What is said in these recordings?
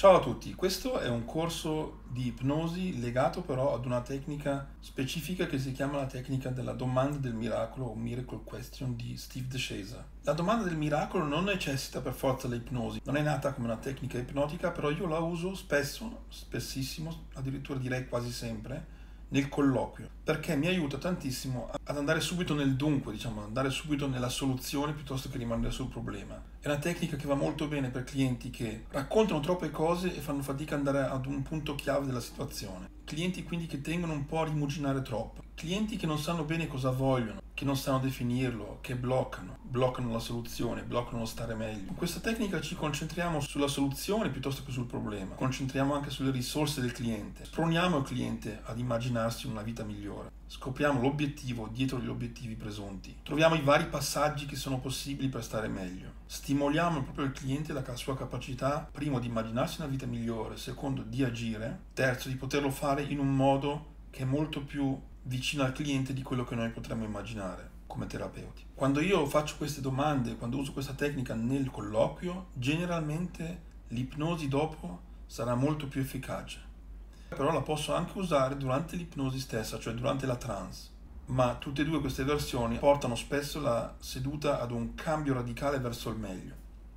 Ciao a tutti, questo è un corso di ipnosi legato però ad una tecnica specifica che si chiama la tecnica della domanda del miracolo o Miracle Question di Steve DeShazer. La domanda del miracolo non necessita per forza l'ipnosi, non è nata come una tecnica ipnotica, però io la uso spesso, spessissimo, addirittura direi quasi sempre, nel colloquio, perché mi aiuta tantissimo ad andare subito nel dunque, diciamo, andare subito nella soluzione piuttosto che rimanere sul problema. È una tecnica che va molto bene per clienti che raccontano troppe cose e fanno fatica ad andare ad un punto chiave della situazione. Clienti quindi che tengono un po' a rimuginare troppo. Clienti che non sanno bene cosa vogliono, che non sanno definirlo, che bloccano la soluzione, bloccano lo stare meglio. Con questa tecnica ci concentriamo sulla soluzione piuttosto che sul problema. Concentriamo anche sulle risorse del cliente. Sproniamo il cliente ad immaginarsi una vita migliore. Scopriamo l'obiettivo dietro gli obiettivi presunti. Troviamo i vari passaggi che sono possibili per stare meglio. Stimoliamo proprio il cliente la sua capacità, primo, di immaginarsi una vita migliore, secondo, di agire, terzo, di poterlo fare in un modo che è molto più vicino al cliente di quello che noi potremmo immaginare come terapeuti. Quando io faccio queste domande, quando uso questa tecnica nel colloquio, generalmente l'ipnosi dopo sarà molto più efficace. Però la posso anche usare durante l'ipnosi stessa, cioè durante la trance. Ma tutte e due queste versioni portano spesso la seduta ad un cambio radicale verso il meglio.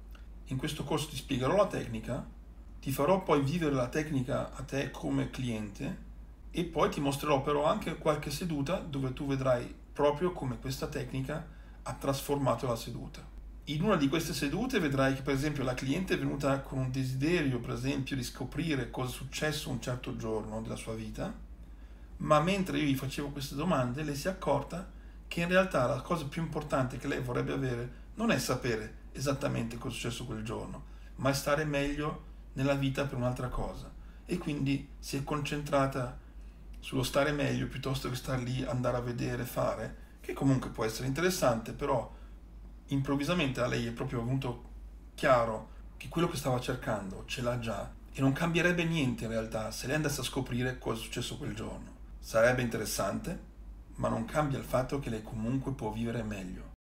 In questo corso ti spiegherò la tecnica, ti farò poi vivere la tecnica a te come cliente e poi ti mostrerò però anche qualche seduta dove tu vedrai proprio come questa tecnica ha trasformato la seduta. In una di queste sedute vedrai che per esempio la cliente è venuta con un desiderio, per esempio, di scoprire cosa è successo un certo giorno della sua vita, ma mentre io gli facevo queste domande lei si è accorta che in realtà la cosa più importante che lei vorrebbe avere non è sapere esattamente cosa è successo quel giorno, ma è stare meglio nella vita per un'altra cosa. E quindi si è concentrata sullo stare meglio piuttosto che star lì, andare a vedere, fare, che comunque può essere interessante, però improvvisamente a lei è proprio venuto chiaro che quello che stava cercando ce l'ha già e non cambierebbe niente in realtà se lei andasse a scoprire cosa è successo quel giorno. Sarebbe interessante, ma non cambia il fatto che lei comunque può vivere meglio.